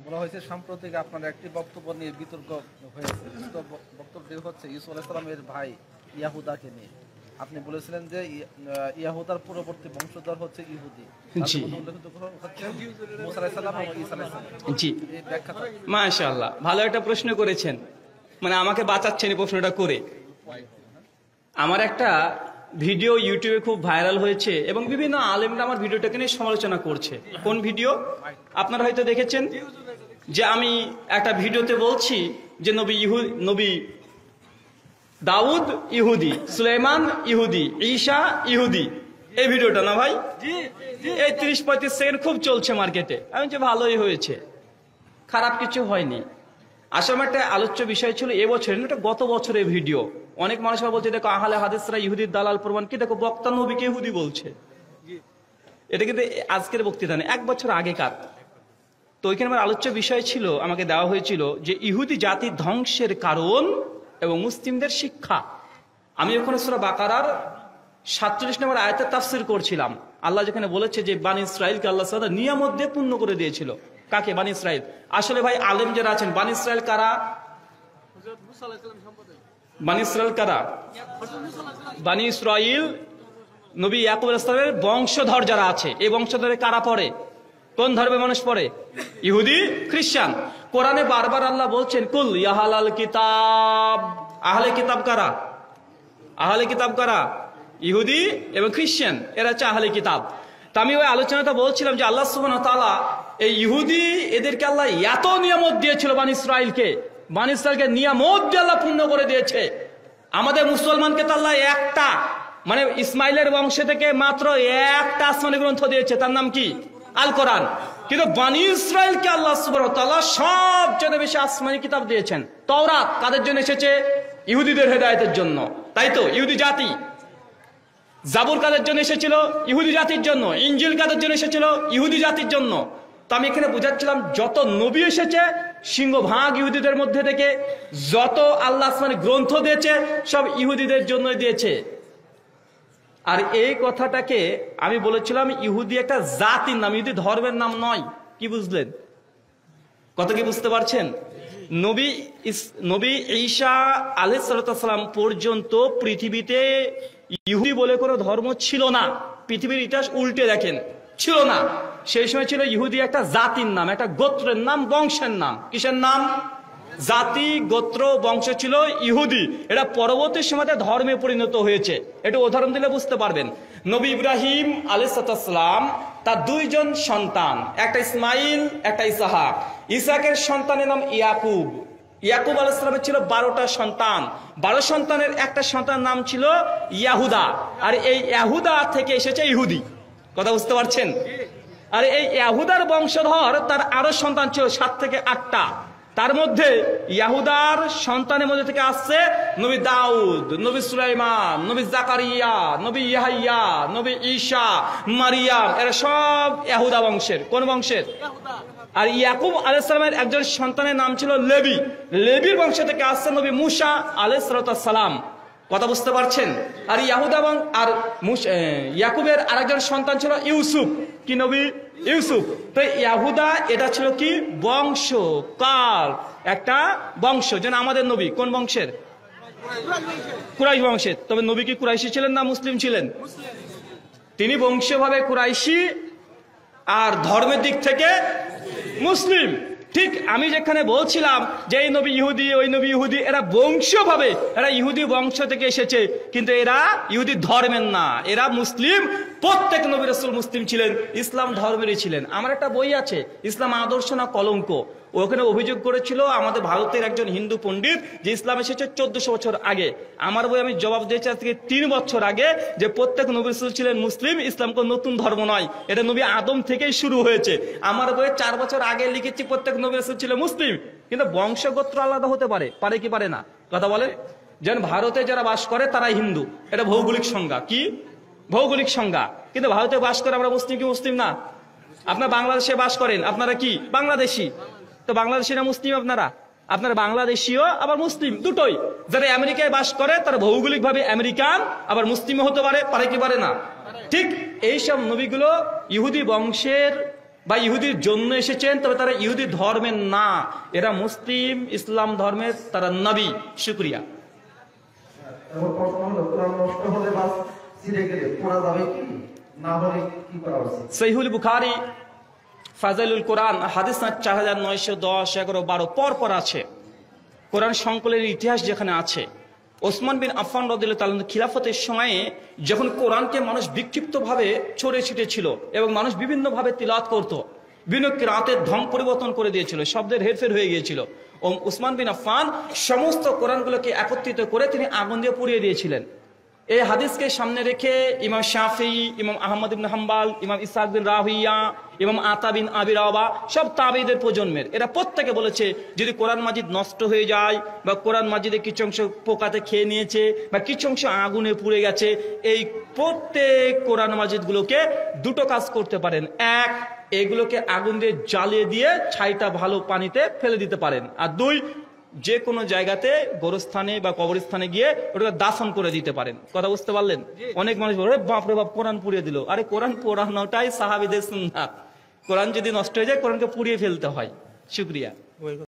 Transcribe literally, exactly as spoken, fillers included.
বলা হয়েছে সাম্প্রতিক আপনার একটি বক্তব্য নিয়ে বিতর্ক হয়েছে। বক্তব্যটি হচ্ছে ইউসুফ আলাইহিস সালামের ভাই ইয়াহুদাকে নিয়ে। আপনি বলেছিলেন যে ইয়াহুদার পরবর্তী বংশধর হচ্ছে ইহুদি। জি মুসা আলাইহিস সালাম এবং ঈসা আলাইহিস সালাম। জি, মাশাআল্লাহ, ভালো একটা প্রশ্ন করেছেন, মানে আমাকে বাঁচাচ্ছেন এই প্রশ্নটা করে। আমার একটা ভিডিও ইউটিউবে খুব ভাইরাল হয়েছে এবং বিভিন্ন আলেমরা আমার ভিডিওটাকে নিয়ে সমালোচনা করছে। কোন ভিডিও আপনারা হয়তো দেখেছেন, যে আমি একটা ভিডিওতে বলছি যে নবী ইহু নবী দাউদ ইহুদি, সুলাইমান ইহুদি, ঈসা ইহুদি। এই ভিডিওটা না ভাই, এই ত্রিশ পঁয়ত্রিশ সেকেন্ড খুব চলছে মার্কেটে। আমি যে ভালোই হয়েছে, খারাপ কিছু হয়নি। আসলে একটা আলোচ্য বিষয় ছিল এবছরের, এটা গত বছরের ভিডিও। অনেক মানুষ বলছে দেখো আহলে হাদিসরা ইহুদির দালাল প্রমাণ, কি দেখো বক্তা নবীকে ইহুদি বলছে। এটা কিন্তু আজকের বক্তৃতা নেই, এক বছর আগেকার। তো ওইখানে আমার আলোচ্য বিষয় ছিল, আমাকে দেওয়া হয়েছিল যে ইহুদি জাতির ধ্বংসের কারণ এবং মুসলিমদের শিক্ষা। আমি ওখানে সূরা বাকারার সাতচল্লিশ নম্বর আয়াতের তাফসীর করছিলাম। আল্লাহ যেখানে বলেছে যে বানি ইসরাইলকে আল্লাহ সাদা নিয়ামত দিয়ে পূর্ণ করে দিয়েছিল। কাকে? বানি ইসরাইল। আসলে ভাই আলেম যারা আছেন, বানি ইসরাইল কারা? বানি ইসরাইল কারা? বানি ইসরাইল নবী ইয়াকুব আলাইহিস সালামের বংশধর যারা আছে, এই বংশধরে কারা পড়ে? কোন ধর্মের মানুষ পড়ে? ইহুদি, খ্রিস্টান। কোরআনে বারবার আল্লাহ বলছেন কুল ইয়াহালাল কিতাব। আহলে কিতাব কারা? আহলে কিতাব কারা? ইহুদি এবং খ্রিস্টান, এরা হচ্ছে আহলে কিতাব। তা আমি ওই আলোচনাটা বলছিলাম যে আল্লাহ সুবহানাহু ওয়া তাআলা এই ইহুদি এদেরকে আল্লাহ এত নিয়ামত দিয়েছিল, বানি ইসরাইলকে বানি ইসরাইলকে নিয়ামত দিয়ে আল্লাহ পূর্ণ করে দিয়েছে। আমাদের মুসলমানকে তো আল্লাহ একটা, মানে ইসমাইলের বংশ থেকে মাত্র একটা আসমানি গ্রন্থ দিয়েছে, তার নাম কি? আল কোরআন। কিন্তু বানি ইসরাইলকে আল্লাহ সুবহানাহু ওয়া তাআলা সবচেয়ে বেশি আসমানি কিতাব দিয়েছেন। তাওরাত কাদের জন্য এসেছে? ইহুদিদের হেদায়েতের জন্য, তাই তো? ইহুদি জাতি। জাবুর কাদের জন্য এসেছিল? ইহুদি জাতির জন্য। ইনজিল কাদের জন্য এসেছিল? ইহুদি জাতির জন্য। তো আমি এখানে বুঝাচ্ছিলাম যত নবী এসেছে সিংহভাগ ইহুদিদের মধ্যে থেকে, যত আল্লাহ আসমানি গ্রন্থ দিয়েছে সব ইহুদিদের জন্য দিয়েছে। আর এই কথাটাকে আমি বলেছিলাম ইহুদি একটা জাতির নাম, ইহুদি ধর্মের নাম নয়। কি বুঝলেন? কথা কি বুঝতে পারছেন? নবী নবী ঈসা আলাইহিস সালাম পর্যন্ত পৃথিবীতে ইহুদি বলে কোনো ধর্ম ছিল না। পৃথিবীর ইতিহাস উল্টে দেখেন, ছিল না। সেই সময় ছিল ইহুদি একটা জাতির নাম, একটা গোত্রের নাম, বংশের নাম। কিসের নাম? জাতি, গোত্র, বংশ ছিল ইহুদি। এটা পরবর্তী সময়তে ধর্মে পরিণত হয়েছে। এটা উদাহরণ দিলে বুঝতে পারবেন। নবী ইব্রাহিম আলাইহিস সালাম তার দুইজন সন্তান, একটা ইসমাইল, একটা ইসহাক। ইসহাকের সন্তানের নাম ইয়াকুব। ইয়াকুব আলাইহিস সালামের ছিল বারোটা সন্তান। বারো সন্তানের একটা সন্তানের নাম ছিল ইয়াহুদা। আর এই ইয়াহুদা থেকে এসেছে ইহুদি। কথা বুঝতে পারছেন? আর এই ইয়াহুদার বংশধর তার আরো সন্তান ছিল সাত থেকে আটটা। তার মধ্যে ইয়াহুদার সন্তানের মধ্যে থেকে আসছে নবী দাউদ, নবী সুলাইমান, নবী জাকারিয়া, নবী ইয়াহইয়া, নবী ঈসা, মারিয়াম। এরা সব ইয়াহুদা বংশের। কোন বংশের? আর ইয়াকুব আলাইহিস সালামের একজন সন্তানের নাম ছিল লেবি। লেবির বংশ থেকে আসছে নবী মুসা আলাইহিস সালাম। কথা বুঝতে পারছেন? আর ইয়াহুদা এবং আর ইয়াকুবের আরেকজন সন্তান ছিল ইউসুফ। কি নবী? ইউসুফ। তো ইয়াহুদা এটা ছিল কি? বংশ, কাল, একটা বংশ। যেন আমাদের নবী কোন বংশের? কুরাইশ বংশের। তবে নবী কি কুরাইশি ছিলেন না মুসলিম ছিলেন? তিনি বংশীয়ভাবে কুরাইশি আর ধর্মের দিক থেকে মুসলিম। ঠিক আমি যেখানে বলছিলাম যে এই নবী ইহুদি, ওই নবী ইহুদি, এরা বংশীয়ভাবে এরা ইহুদি বংশ থেকে এসেছে, কিন্তু এরা ইহুদি ধর্মের না, এরা মুসলিম। প্রত্যেক নবী রাসূল মুসলিম ছিলেন, ইসলাম ধর্মেরই ছিলেন। আমার একটা বই আছে, ইসলাম আদর্শ না কলঙ্ক। ওখানে অভিযোগ করেছিল আমাদের ভারতের একজন হিন্দু পণ্ডিত যে ইসলাম এসেছে চোদ্দশো বছর আগে। আমার বই আমি জবাব দিয়েছি আজ থেকে তিন বছর আগে যে প্রত্যেক নবী রাসূল ছিলেন মুসলিম, ইসলাম কোন নতুন ধর্ম নয়, এটা নবী আদম থেকেই শুরু হয়েছে। আমার বইয়ে চার বছর আগে লিখেছি প্রত্যেক নবী রাসূল ছিলেন মুসলিম, কিন্তু বংশগোত্র আলাদা হতে পারে। পারে কি পারে না? কথা বলে। যেন ভারতে যারা বাস করে তারা হিন্দু, এটা ভৌগোলিক সংজ্ঞা। কি ভৌগোলিক সংজ্ঞা? কিন্তু ভারতে বাস করে আমরা মুসলিম কি মুসলিম না? আপনারা বাংলাদেশে বাস করেন, আপনারা কি বাংলাদেশি? তো বাংলাদেশিরা মুসলিম, আপনারা আপনারা বাংলাদেশীও আবার মুসলিম, দুটোই। যারা আমেরিকায় বাস করে তারা ভৌগোলিক ভাবে আমেরিকান, আবার মুসলিমও হতে পারে। পারে কি পারে না? ঠিক এইসব নবীগুলো ইহুদি বংশের বা ইহুদির জন্য এসেছেন, তবে তারা ইহুদি ধর্মের না, এরা মুসলিম ইসলাম ধর্মের, তারা নবী। শুকরিয়া। এবং প্রশ্ন হলো, কোরআন নষ্ট হলে বা ছিঁড়ে গেলে পড়া যাবে কি, না হলে কি করা উচিত? সহিহুল বুখারী ফাজাইলুল কোরআন হাদিস চার হাজার নয়শো দশ এগারো বারো পর পর আছে। কোরআন সংকলনের ইতিহাস যেখানে আছে, ওসমান বিন আফফান রাদিয়াল্লাহু তাআলা খিলাফতের সময়ে যখন কোরআনকে মানুষ বিক্ষিপ্তভাবে ছড়িয়ে ছিটেছিল এবং মানুষ বিভিন্নভাবে তিলাওয়াত করত, বিভিন্ন কিরাতের ঢং পরিবর্তন করে দিয়েছিল, শব্দের হেরফের হয়ে গিয়েছিল, ও উসমান বিন আফফান সমস্ত কোরআনগুলোকে একত্রিত করে তিনি আগুন দিয়ে পুড়িয়ে দিয়েছিলেন। এই হাদিসকে সামনে রেখে ইমাম শাফিঈ, ইমাম আহমদ ইবনে হাম্বল, ইমাম ইসহাক বিন রাহুইয়া, ইমাম আতা বিন আবি রাওয়া, সব তাবেঈদের প্রজন্মের, এরা প্রত্যেকে বলেছে যদি কোরআন মাজিদ নষ্ট হয়ে যায় বা কোরআন মাজিদে কিছু অংশ পোকাতে খেয়ে নিয়েছে বা কিছু অংশ আগুনে পুড়ে গেছে, এই প্রত্যেক কোরআন মাজিদগুলোকে দুটো কাজ করতে পারেন। এক, এগুলোকে আগুন দিয়ে জ্বালিয়ে দিয়ে ছাইটা ভালো পানিতে ফেলে দিতে পারেন। আর দুই, যে কোনো জায়গাতে গোরস্থানে বা কবরস্থানে গিয়ে ওটাকে দাফন করে দিতে পারেন। কথা বুঝতে পারলেন? অনেক মানুষ বলে বাপ রে বাপ কোরআন পুড়িয়ে দিল। আরে কোরআন পোড়ানোটাই সাহাবীদের সুন্নাত। কোরআন যদি নষ্ট হয়ে যায়, কোরআনকে পুড়িয়ে ফেলতে হয়। শুকরিয়া।